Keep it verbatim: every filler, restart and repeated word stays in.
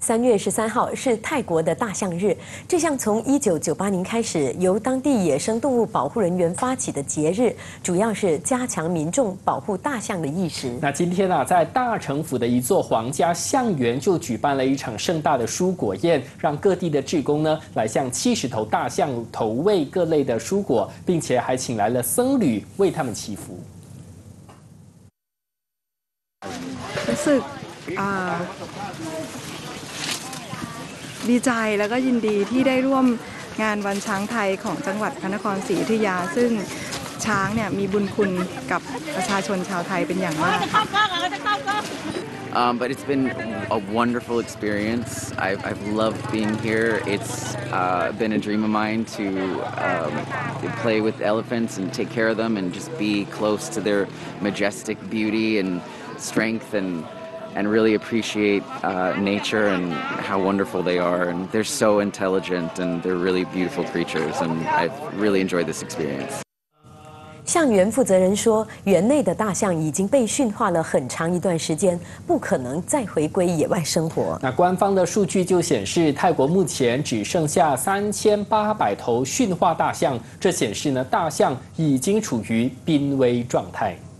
三月十三号是泰国的大象日，这项从一九九八年开始由当地野生动物保护人员发起的节日，主要是加强民众保护大象的意识。 那今天啊，在大城府的一座皇家象园就举办了一场盛大的蔬果宴，让各地的志工呢来向七十头大象投喂各类的蔬果，并且还请来了僧侣为他们祈福。 รู้สึกดีใจแล้วก็ยินดีที่ได้ร่วมงานวันช้างไทยของจังหวัดพระนครศรีอยุธยาซึ่งช้างเนี่ยมีบุญคุณกับประชาชนชาวไทยเป็นอย่างมาก Um, but it's been a wonderful experience. I've, I've loved being here. It's uh, been a dream of mine to um, play with elephants and take care of them and just be close to their majestic beauty and strength and and really appreciate uh, nature and how wonderful they are. And they're so intelligent and they're really beautiful creatures. And I've really enjoyed this experience. 象园负责人说，园内的大象已经被驯化了很长一段时间，不可能再回归野外生活。 那官方的数据就显示，泰国目前只剩下三千八百头驯化大象，这显示呢，大象已经处于濒危状态。